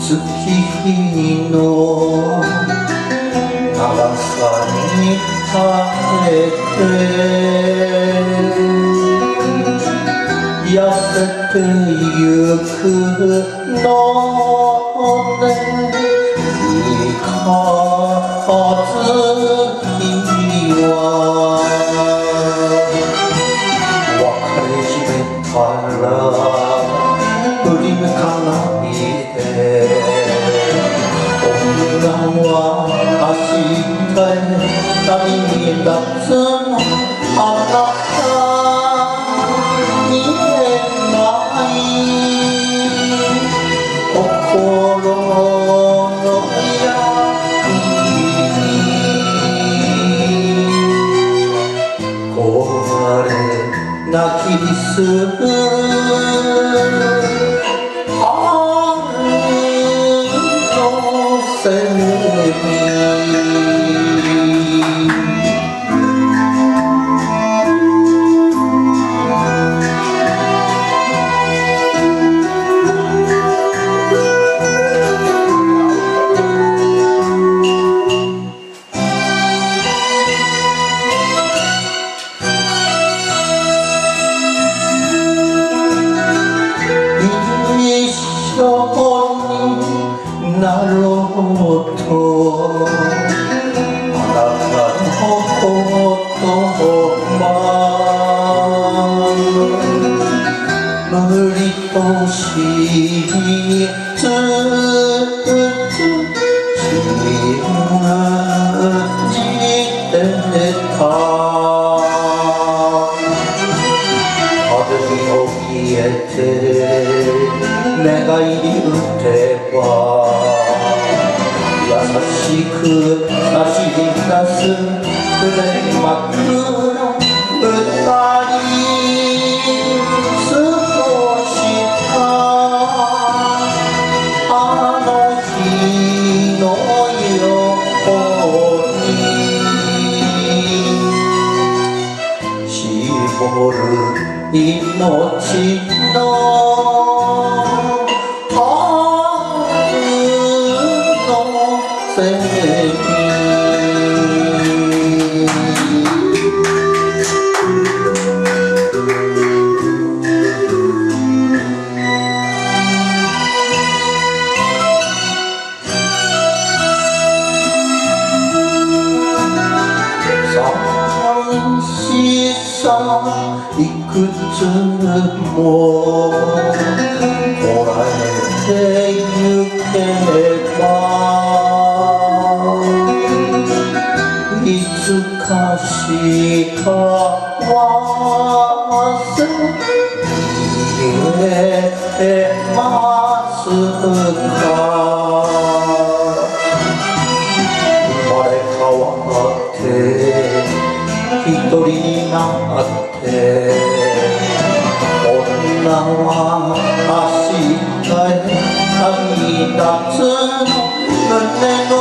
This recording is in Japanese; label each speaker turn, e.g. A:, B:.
A: 月日の長さに耐えて痩せてゆくのね三日月は別れ決めたら振り向かないで女は明日へ旅に立つのあなた見えない心の闇に壊れ泣きするなろうとあなたの言葉無理と信じてた風に怯えて願いに打てば優しく差し出す黒幕の二人過ごしたあの日のように絞る命の寂しさいくつもこらえてゆけばいつかしか忘れますか生まれ変わって一人になって女は明日へ旅立つの胸の